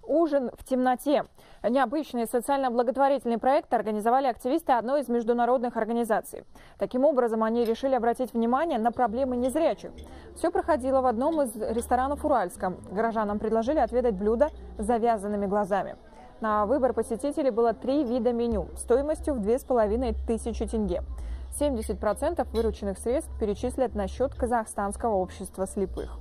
«Ужин в темноте». Необычный социально-благотворительный проект организовали активисты одной из международных организаций. Таким образом, они решили обратить внимание на проблемы незрячих. Все проходило в одном из ресторанов Уральска. Горожанам предложили отведать блюда с завязанными глазами. На выбор посетителей было 3 вида меню стоимостью в 2500 тенге. 70% вырученных средств перечислят на счет Казахстанского общества слепых.